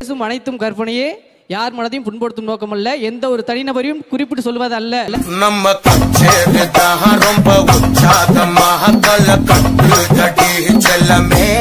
பேசும் அனைத்தும் கற்பனையே, யார் மனதையும் புண்படுத்தும் நோக்கமல்ல, எந்த ஒரு தனிநபரையும் குறிப்பிட்டு சொல்வது அல்ல. நம்ம கச்சேரிதான் ரொம்ப உற்சாகமாக கட்டு ஜடி செல்லமே.